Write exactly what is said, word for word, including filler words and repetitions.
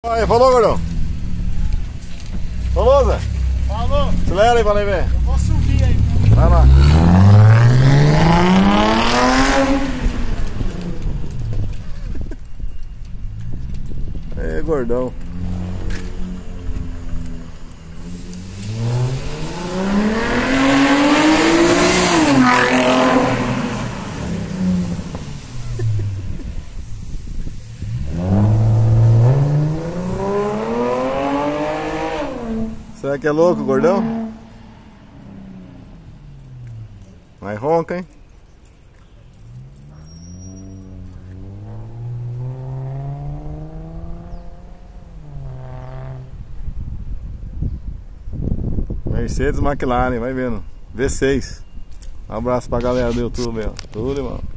Aí, falou, gordão? Falou, Zé? Falou. Acelera aí pra nós ver. Eu vou subir aí. Então. Vai lá. É, gordão. Será que é louco, gordão? Vai ronca, hein? Mercedes McLaren, vai vendo. V seis. Um abraço pra galera do YouTube, ó. Tudo, irmão.